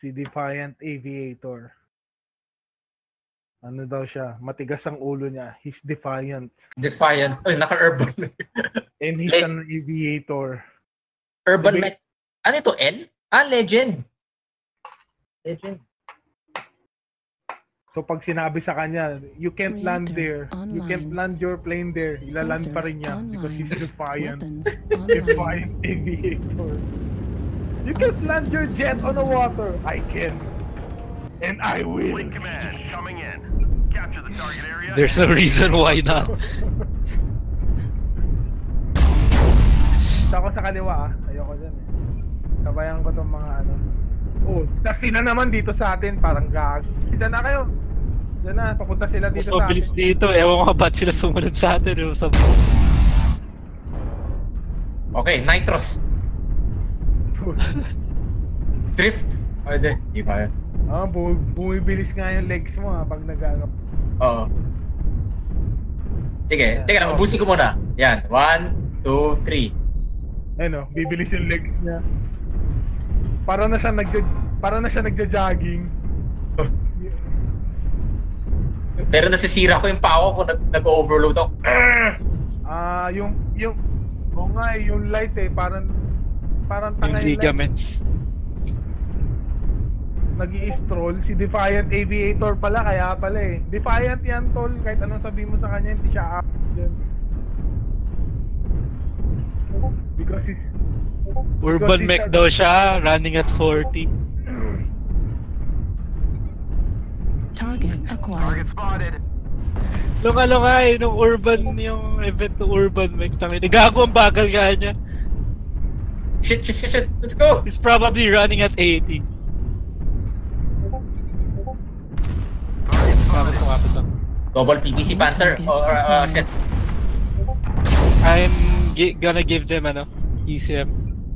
Si Defiant Aviator. Ano daw siya? Matigas ang ulo niya. He's defiant. Defiant. Ay, naka-urban. And he's an aviator. Urban Mech. Ano ito? N? Legend. Legend. So pag sinabi sa kanya, you can't land there. You can't land your plane there. Ilaland pa rin niya because he's defiant. Defiant aviator. You can't land your jet on the water. I can. And I will. Fleet command coming in. Capture the target area. There's no reason why not. Ako sa kaliwa ayoko dyan eh. Sabayan ko tong mga ano. Oh, kasi na naman dito sa atin parang gag. Diyan na kayo. Diyan na, papunta sila dito sa atin. Mas mabilis dito. Ewan ko ba't sila sumunod sa atin. Okay, Nitros. Drift. Pwede. Di ba yun? Bumibilis nga yung legs mo pag nag-ano. Oo. Sige, teka lang, boosting ko muna. Yan, 1, 2, 3. Ano, bibilis yung legs niya. Para na siya nagja-jogging. Pero nasisira ko yung paa ko kung nag-overload ako. yung light eh, parang tanga yung ligaments. Nag-i-stroll. Si Defiant Aviator pala, kaya pala eh. Defiant yan, tol. Kahit anong sabihin mo sa kanya, hindi siya up dyan. Because he's... Urban Mech daw siya, running at 40. Target acquired. Target spotted. Lunga eh, nung urban, yung event ng Urban Mech. Gago ang bagal nga niya. Shit. Let's go! He's probably running at 80. Double PVC Panther or shit. I'm gonna give them ECM.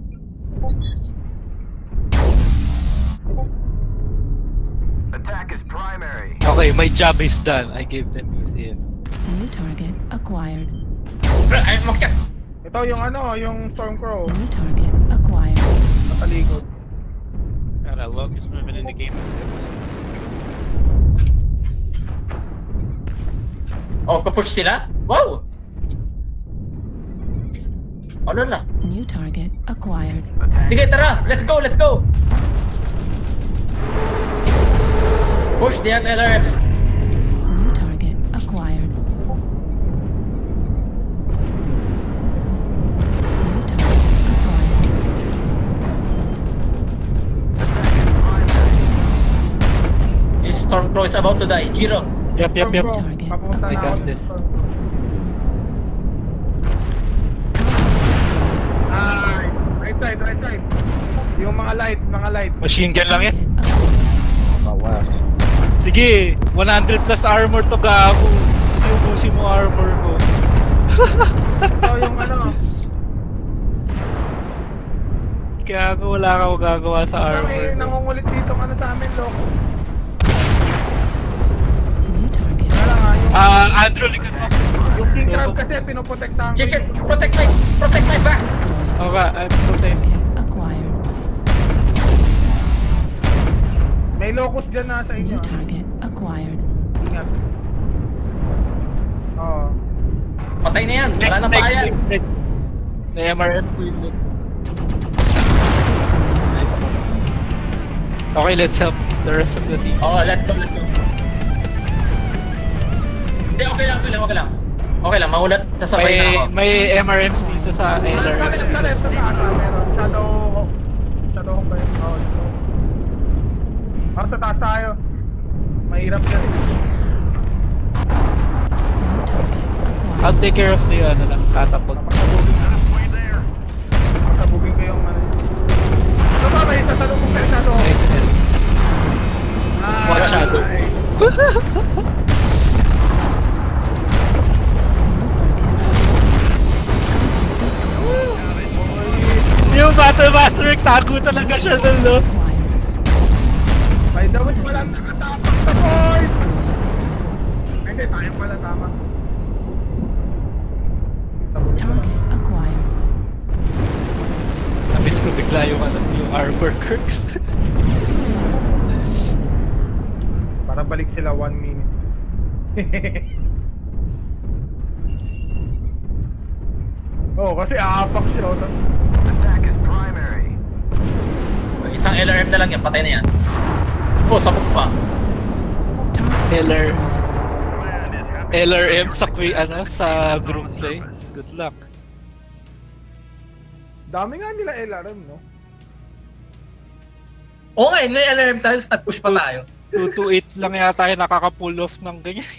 Attack is primary. Okay, my job is done. I gave them ECM. New target acquired. Ay, makyat! Ito yung Stormcrow. New target acquired. Nakaligod. God, I love this movement in the game. Oh, kapush sila? Wow! Ano na? New target acquired. Sige, tara! Let's go! Push, they have LRMs. New target acquired. New target acquired. This Stormcrow is about to die. Jiro. Yep. Target. I got this. Right side. Yung mga light. Machine gun lang yan. Sige, 100 plus armor to gago. Iubusin mo armor ko. Ito yung Gago, wala ka magagawa sa armor. May nangungulit dito sa amin, loko. Andrew, likod mo. Yung king crab kasi pinoprotektahan ko. Shit! Protect my back! Okay, I'm protecting. Acquired. May locus dyan sa inyo. New target acquired. Ingat. Oo. Patay na yan! Wala na pa yan! Next. The MRM queen next. Okay, let's help the rest of the team. Oh, let's go. Hindi, okay lang. Okay lang, mauna, sasabay na ako. May MRMs dito sa LRMs. Sa left, sa taas meron. Shadow home ba yun? Sa taas tayo. Mahirap yan. I'll take care of the catapult. Pasabugin ko yung Ito ba, may sasalubong sa shadow home. Excellent. What shadow? Yung Battle Master, tago talaga siya dun, no? By the way, walang nakatapak sa boys! Hindi, tayo pala tama. Target acquired. Namiss ko bigla yung armor quirks. balik sila 1 minute. Oh, kasi aapak siya. Oh, Attack is primary. Isang LRM na lang yan, patay na yan. Oh, sabog pa. LR Command is happy. LRM sa sa group play. Good luck. dami nga nila LRM, no? Oo nga, may LRM tayo, nag-push pa tayo. 228 lang yata yung nakaka-pull off ng ganyan.